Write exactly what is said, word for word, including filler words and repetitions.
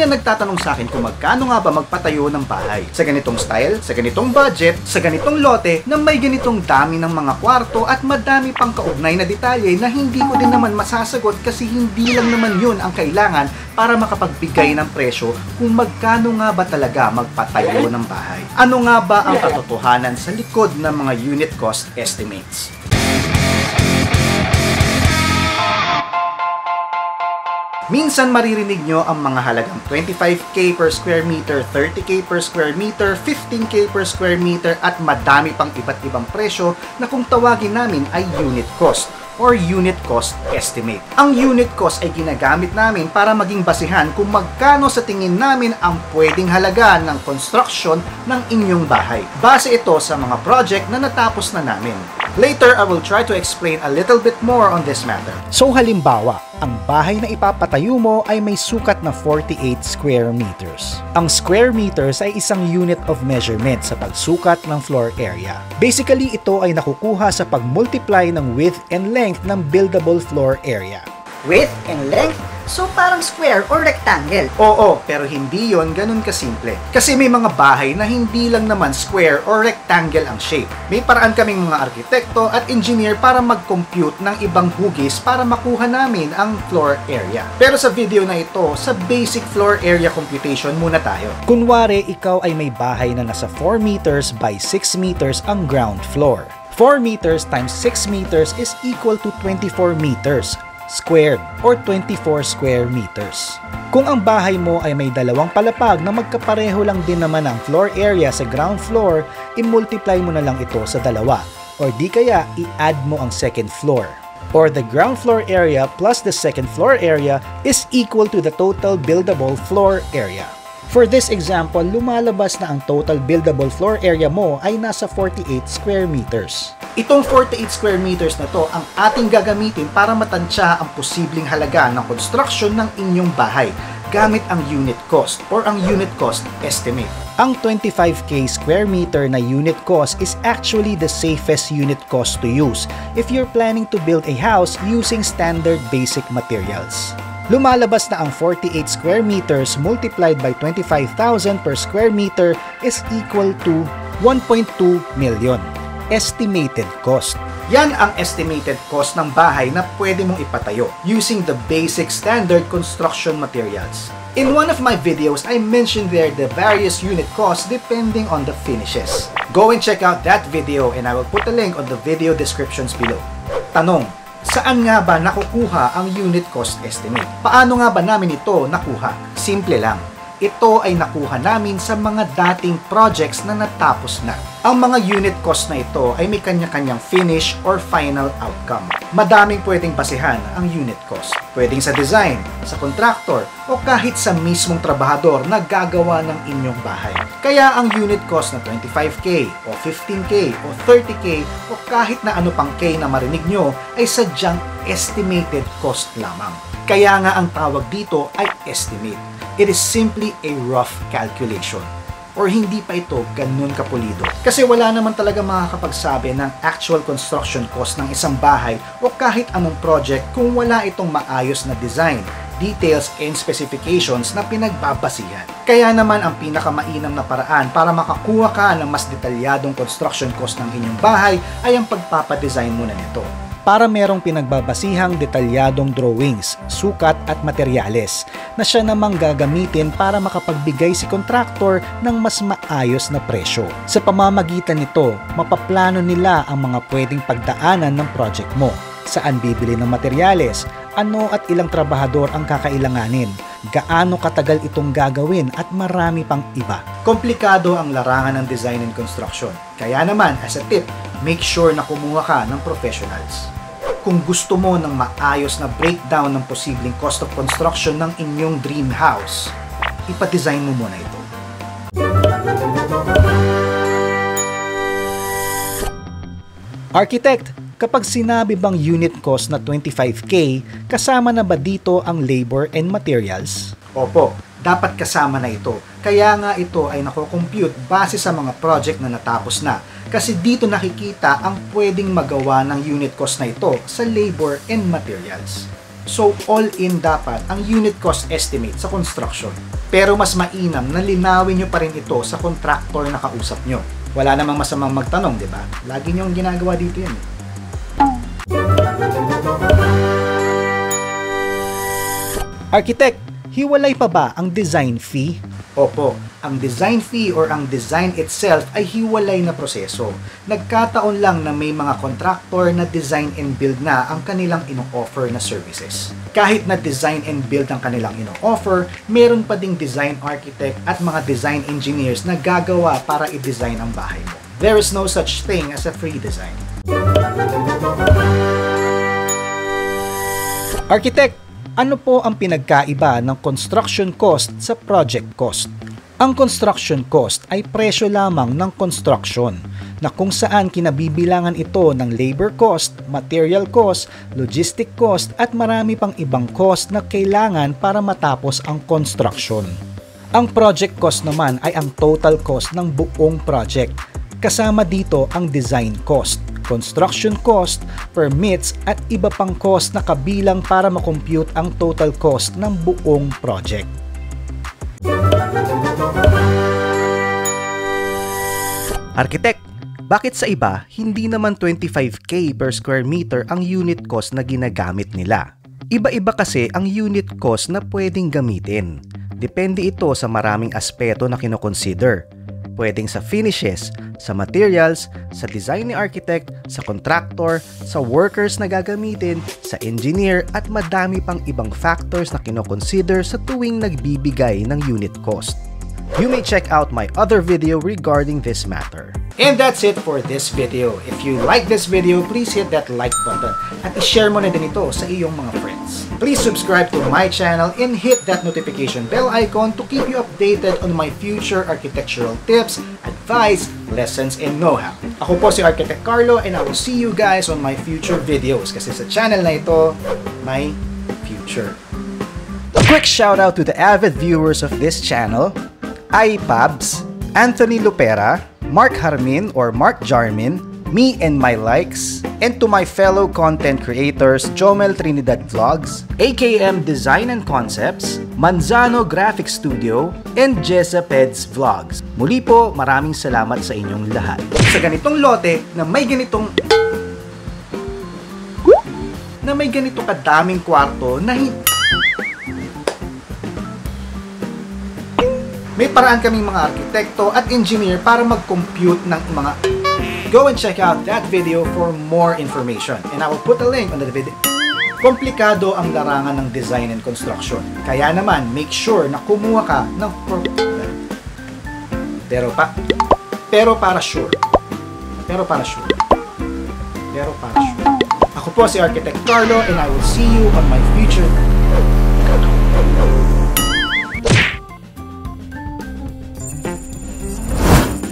Marami ang nagtatanong sa akin kung magkano nga ba magpatayo ng bahay. Sa ganitong style, sa ganitong budget, sa ganitong lote, na may ganitong dami ng mga kwarto at madami pang kaugnay na detalye na hindi ko din naman masasagot kasi hindi lang naman yun ang kailangan para makapagbigay ng presyo kung magkano nga ba talaga magpatayo ng bahay. Ano nga ba ang katotohanan sa likod ng mga unit cost estimates? Minsan maririnig nyo ang mga halagang twenty-five K per square meter, thirty K per square meter, fifteen K per square meter at madami pang iba't ibang presyo na kung tawagin namin ay unit cost or unit cost estimate. Ang unit cost ay ginagamit namin para maging basihan kung magkano sa tingin namin ang pwedeng halaga ng construction ng inyong bahay. Base ito sa mga project na natapos na namin. Later, I will try to explain a little bit more on this matter. So halimbawa, ang bahay na ipapatayo mo ay may sukat na forty-eight square meters. Ang square meters ay isang unit of measurement sa pagsukat ng floor area. Basically, ito ay nakukuha sa pag-multiply ng width and length ng buildable floor area. Width and length? So parang square or rectangle? Oo, pero hindi yon ganun kasimple. Kasi may mga bahay na hindi lang naman square or rectangle ang shape. May paraan kaming mga arkitekto at engineer para mag-compute ng ibang hugis para makuha namin ang floor area. Pero sa video na ito, sa basic floor area computation muna tayo. Kunwari, ikaw ay may bahay na nasa four meters by six meters ang ground floor. four meters times six meters is equal to twenty-four meters squared or twenty-four square meters. Kung ang bahay mo ay may dalawang palapag na magkapareho lang din naman ang floor area sa ground floor, i-multiply mo na lang ito sa dalawa or di kaya i-add mo ang second floor. Or the ground floor area plus the second floor area is equal to the total buildable floor area. For this example, lumalabas na ang total buildable floor area mo ay nasa forty-eight square meters. Itong forty-eight square meters na to ang ating gagamitin para matansya ang posibleng halaga ng construction ng inyong bahay gamit ang unit cost or ang unit cost estimate. Ang twenty-five K square meter na unit cost is actually the safest unit cost to use if you're planning to build a house using standard basic materials. Lumalabas na ang forty-eight square meters multiplied by twenty-five thousand per square meter is equal to one point two million. Estimated cost. Yan ang estimated cost ng bahay na pwede mong ipatayo using the basic standard construction materials. In one of my videos, I mentioned there the various unit costs depending on the finishes. Go and check out that video and I will put a link on the video descriptions below. Tanong, saan nga ba nakukuha ang unit cost estimate? Paano nga ba namin ito nakuha? Simple lang. Ito ay nakuha namin sa mga dating projects na natapos na. Ang mga unit cost na ito ay may kanya-kanyang finish or final outcome. Madaming pwedeng basehan ang unit cost. Pwedeng sa design, sa contractor, o kahit sa mismong trabahador na gagawa ng inyong bahay. Kaya ang unit cost na twenty-five K o fifteen K o thirty K o kahit na ano pang K na marinig nyo ay sadyang estimated cost lamang. Kaya nga ang tawag dito ay estimate. It is simply a rough calculation. Or hindi pa ito ganun kapulido. Kasi wala naman talaga makakapagsabi ng actual construction cost ng isang bahay o kahit anong project kung wala itong maayos na design, details, and specifications na pinagbabasihan. Kaya naman ang pinakamainam na paraan para makakuha ka ng mas detalyadong construction cost ng inyong bahay ay ang pagpapadesign muna nito. Para merong pinagbabasihang detalyadong drawings, sukat at materyales na siya namang gagamitin para makapagbigay si kontraktor ng mas maayos na presyo. Sa pamamagitan nito, mapaplano nila ang mga pwedeng pagdaanan ng project mo. Saan bibili ng materyales, ano at ilang trabahador ang kakailanganin, gaano katagal itong gagawin at marami pang iba. Komplikado ang larangan ng design and construction. Kaya naman, as a tip, make sure na kumuha ka ng professionals. Kung gusto mo ng maayos na breakdown ng posibleng cost of construction ng inyong dream house, ipa-design mo muna ito. Architect, kapag sinabi bang unit cost na twenty-five K, kasama na ba dito ang labor and materials? Opo, dapat kasama na ito. Kaya nga ito ay nako-compute base sa mga project na natapos na. Kasi dito nakikita ang pwedeng magawa ng unit cost na ito sa labor and materials. So all-in dapat ang unit cost estimate sa construction. Pero mas mainam na linawin nyo pa rin ito sa contractor na kausap nyo. Wala namang masamang magtanong, di ba? Lagi nyong ginagawa dito yan. Architect, hiwalay pa ba ang design fee? Opo, ang design fee or ang design itself ay hiwalay na proseso. Nagkataon lang na may mga contractor na design and build na ang kanilang ino-offer na services. Kahit na design and build ang kanilang ino-offer, meron pa ding design architect at mga design engineers na gagawa para i-design ang bahay mo. There is no such thing as a free design. Architect, ano po ang pinagkaiba ng construction cost sa project cost? Ang construction cost ay presyo lamang ng construction na kung saan kinabibilangan ito ng labor cost, material cost, logistic cost at marami pang ibang cost na kailangan para matapos ang construction. Ang project cost naman ay ang total cost ng buong project. Kasama dito ang design cost, construction cost, permits at iba pang cost na kabilang para makompute ang total cost ng buong project. Architect, bakit sa iba hindi naman twenty-five K per square meter ang unit cost na ginagamit nila? Iba-iba kasi ang unit cost na pwedeng gamitin. Depende ito sa maraming aspeto na kinoconsider. Pwedeng sa finishes, sa materials, sa design ni architect, sa contractor, sa workers na gagamitin, sa engineer at madami pang ibang factors na kinoconsider sa tuwing nagbibigay ng unit cost. You may check out my other video regarding this matter. And that's it for this video. If you like this video, please hit that like button at i-share mo na din ito sa iyong mga friends. Please subscribe to my channel and hit that notification bell icon to keep you updated on my future architectural tips, advice, lessons, and know-how. Ako po si Architect Carlo and I will see you guys on my future videos kasi sa channel na ito, may future. A quick shout out to the avid viewers of this channel, iPabs, Anthony Lupera, Mark Harmin or Mark Jarmin, me and my likes, and to my fellow content creators Jomel Trinidad Vlogs, A K M Design and Concepts, Manzano Graphic Studio, and Jessa Peds Vlogs. Muli po, maraming salamat sa inyong lahat. Sa ganitong lote na may ganitong na may ganito kadaming kwarto na hindi may paraan kaming mga arkitekto at engineer para mag-compute ng mga. Go and check out that video for more information and I will put a link on the video. Komplikado ang larangan ng design and construction. Kaya naman, make sure na kumuha ka ng pero pa pero para sure. Pero para sure. Pero para sure. Ako po si Architect Carlo and I will see you on my future